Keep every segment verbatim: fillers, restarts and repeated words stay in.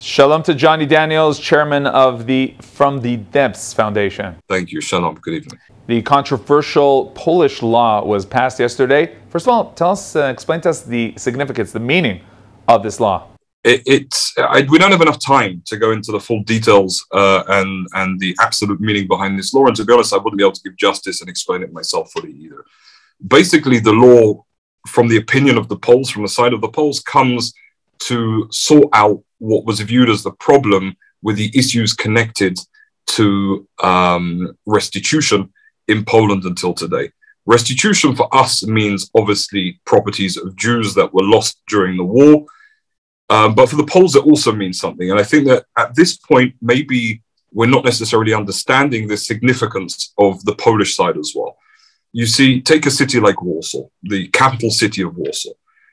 Shalom to Johnny Daniels, chairman of the From the Depths Foundation. Thank you. Shalom. Good evening. The controversial Polish law was passed yesterday. First of all, tell us, uh, explain to us the significance, the meaning of this law. It, it's I, we don't have enough time to go into the full details uh, and and the absolute meaning behind this law. And to be honest, I wouldn't be able to give justice and explain it myself fully either. Basically, the law, from the opinion of the Poles, from the side of the Poles, comes to sort out what was viewed as the problem with the issues connected to um, restitution in Poland until today. Restitution for us means obviously properties of Jews that were lost during the war. Um, but for the Poles, it also means something. And I think that at this point, maybe we're not necessarily understanding the significance of the Polish side as well. You see, take a city like Warsaw, the capital city of Warsaw.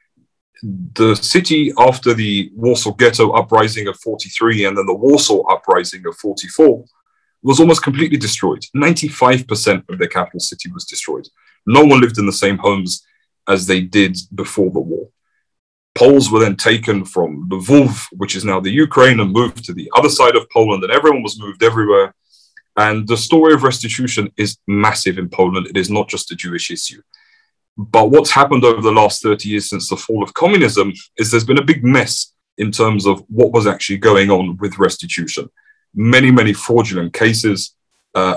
The city, after the Warsaw Ghetto uprising of forty-three and then the Warsaw uprising of forty-four, was almost completely destroyed. ninety-five percent of their capital city was destroyed. No one lived in the same homes as they did before the war. Poles were then taken from Lvov, which is now the Ukraine, and moved to the other side of Poland, and everyone was moved everywhere. And the story of restitution is massive in Poland. It is not just a Jewish issue. But what's happened over the last thirty years since the fall of communism is there's been a big mess in terms of what was actually going on with restitution. Many, many fraudulent cases, uh,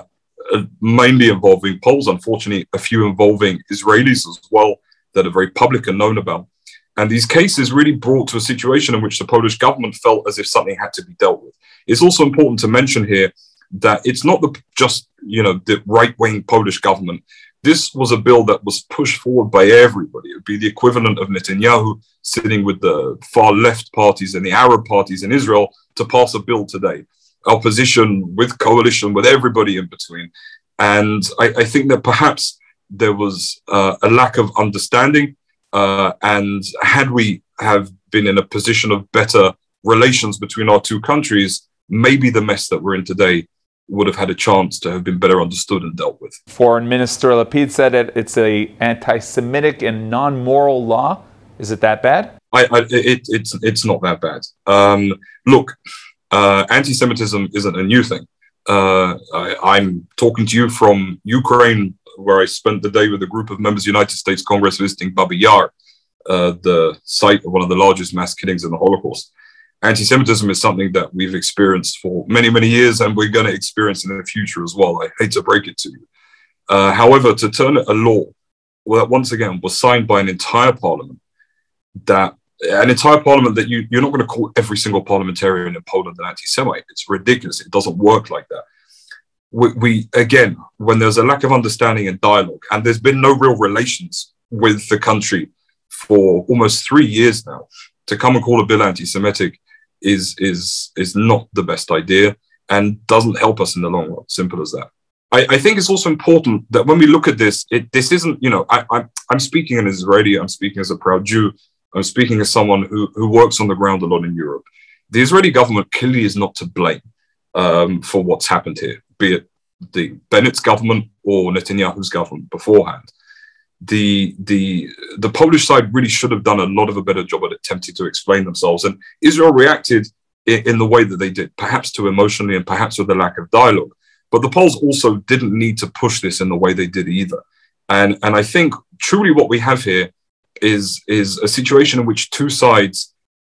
mainly involving Poles, unfortunately, a few involving Israelis as well, that are very public and known about. And these cases really brought to a situation in which the Polish government felt as if something had to be dealt with. It's also important to mention here that it's not the, just, you know, the right-wing Polish government. This was a bill that was pushed forward by everybody. It would be the equivalent of Netanyahu sitting with the far left parties and the Arab parties in Israel to pass a bill today. Opposition with coalition, with everybody in between. And I, I think that perhaps there was uh, a lack of understanding. Uh, and had we have been in a position of better relations between our two countries, maybe the mess that we're in today would have had a chance to have been better understood and dealt with. Foreign Minister Lapid said it, it's a anti-Semitic and non-moral law. Is it that bad? I, I, it, it's, it's not that bad. Um, look, uh, anti-Semitism isn't a new thing. Uh, I, I'm talking to you from Ukraine, where I spent the day with a group of members of the United States Congress visiting Babi Yar, uh, the site of one of the largest mass killings in the Holocaust. Anti-Semitism is something that we've experienced for many, many years, and we're going to experience in the future as well. I hate to break it to you. Uh, however, to turn it a law, well, once again, was signed by an entire parliament, that an entire parliament that you, you're not going to call every single parliamentarian in Poland an anti-Semite. It's ridiculous. It doesn't work like that. We, we, again, when there's a lack of understanding and dialogue, and there's been no real relations with the country for almost three years now, to come and call a bill anti-Semitic is is is not the best idea and doesn't help us in the long run. Simple as that. I, I think it's also important that when we look at this, it this isn't, you know, I, I'm I'm speaking as Israeli, I'm speaking as a proud Jew, I'm speaking as someone who who works on the ground a lot in Europe. The Israeli government clearly is not to blame um, for what's happened here, be it the Bennett's government or Netanyahu's government beforehand. The, the, the Polish side really should have done a lot of a better job at attempting to explain themselves. And Israel reacted in, in the way that they did, perhaps too emotionally and perhaps with a lack of dialogue. But the Poles also didn't need to push this in the way they did either. And, and I think truly what we have here is, is a situation in which two sides,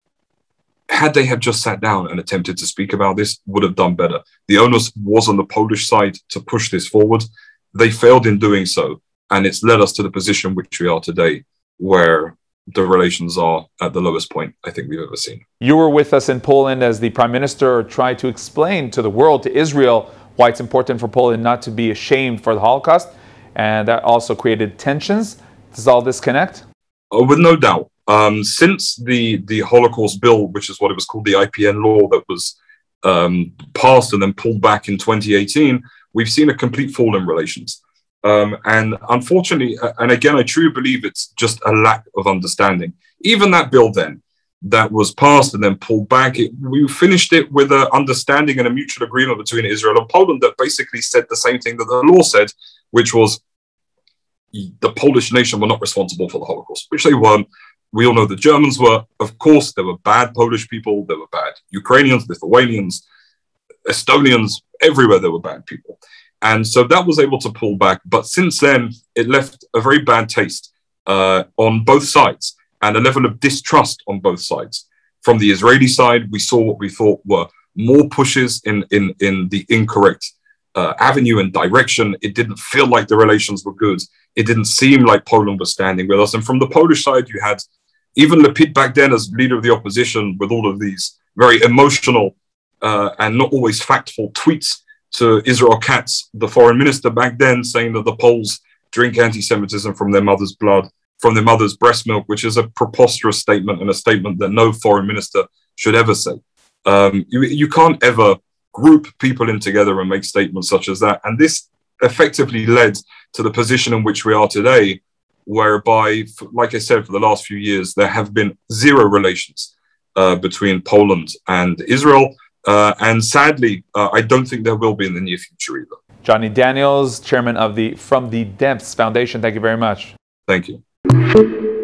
had they have just sat down and attempted to speak about this, would have done better. The onus was on the Polish side to push this forward. They failed in doing so. And it's led us to the position which we are today, where the relations are at the lowest point I think we've ever seen. You were with us in Poland as the Prime Minister tried to explain to the world, to Israel, why it's important for Poland not to be ashamed for the Holocaust. And that also created tensions. Does all this connect? Oh, with no doubt. Um, since the, the Holocaust bill, which is what it was called, the I P N law that was um, passed and then pulled back in twenty eighteen, we've seen a complete fall in relations. Um, and unfortunately, and again, I truly believe it's just a lack of understanding. Even that bill then, that was passed and then pulled back, it, we finished it with an understanding and a mutual agreement between Israel and Poland that basically said the same thing that the law said, which was the Polish nation were not responsible for the Holocaust, which they weren't. We all know the Germans were. Of course, there were bad Polish people. There were bad Ukrainians, Lithuanians, Estonians. Everywhere there were bad people. And so that was able to pull back. But since then, it left a very bad taste uh, on both sides and a level of distrust on both sides. From the Israeli side, we saw what we thought were more pushes in, in, in the incorrect uh, avenue and direction. It didn't feel like the relations were good. It didn't seem like Poland was standing with us. And from the Polish side, you had even Lipid back then as leader of the opposition with all of these very emotional uh, and not always factful tweets to Israel Katz, the foreign minister back then, saying that the Poles drink anti-Semitism from their mother's blood, from their mother's breast milk, which is a preposterous statement and a statement that no foreign minister should ever say. Um, you, you can't ever group people in together and make statements such as that. And this effectively led to the position in which we are today, whereby, like I said, for the last few years, there have been zero relations uh, between Poland and Israel. Uh, and sadly, uh, I don't think there will be in the near future either. Johnny Daniels, chairman of the From the Depths Foundation, thank you very much. Thank you.